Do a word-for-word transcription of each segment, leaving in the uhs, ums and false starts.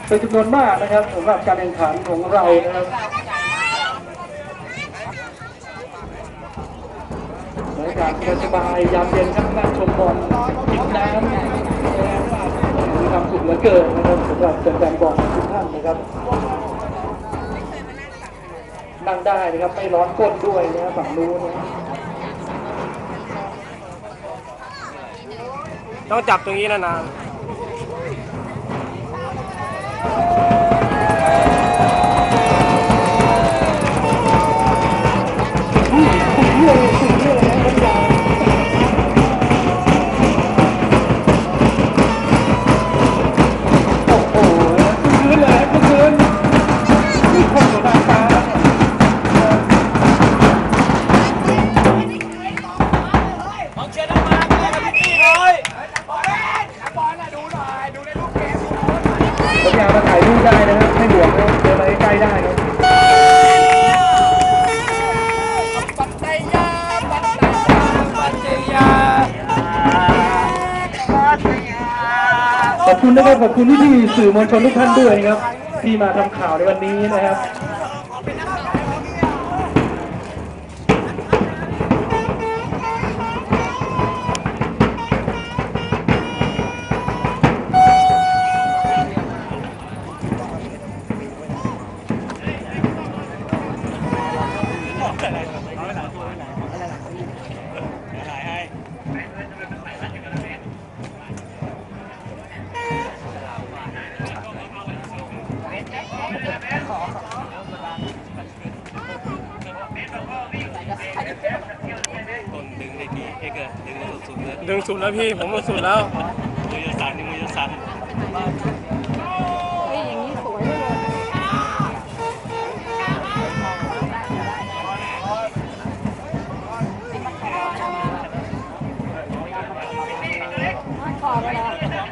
เป็นจำนวนมากนะครับสำหรับการแข่งขันของเรานะครับบรรยากาศสบายยามเย็นครับนั่งชมบอลกินน้ำมีความสุขเหลือเกินนะครับสำหรับแฟนๆบอลทุกท่านนะครับนั่งได้นะครับไม่ร้อนก้นด้วยนะครับฝั่งนู้นนะต้องจับตรงนี้นานผมอยากมาถ่ายรูปได้นะครับไม่ห่วงนะเดินไปใกล้ได้ครับปัตตยาปัตตยาปัตตยาขอบคุณนะครับขอบคุณที่สื่อมวลชนทุกท่านด้วยนะครับที่มาทำข่าวในวันนี้นะครับดึงสุดแล้วพี่ผมสุดแล้วมือจะสั่นมือจะสั่นเฮ้ยอย่างนี้สวยเลยมัดคอร์ดเรา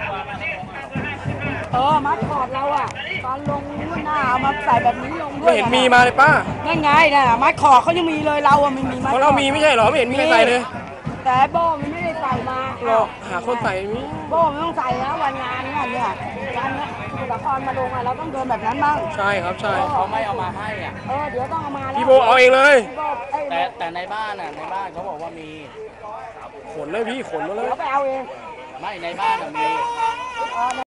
เออมัดคอร์ดเราอ่ะตอนลงนู่นหน้าเอามาใส่แบบนี้ลงด้วยไม่เห็นมีมาเลยป้านั่นไงน่ะมัดคอร์ดเขายังมีเลยเราอ่ะไม่มีมัดเพราะเรามีไม่ใช่หรอไม่เห็นมีใครใส่เลยแต่โบ้มันไม่ได้ใส่มาหรอกหาคนใส่มีโบ้ไม่ต้องใส่นะวันงานเนี่ยเนี่ยวันนี้ละครมาลงอ่ะเราต้องเดินแบบนั้นบ้างใช่ครับใช่เขาไม่เอามาให้อ่ะเออเดี๋ยวต้องเอามาแล้วพี่โบเอาเองเลยแต่แต่ในบ้านอ่ะในบ้านเขาบอกว่ามีขนเลยพี่ขนมาเลยเดี๋ยวไปเอาเองไม่ในบ้านอ่ะมี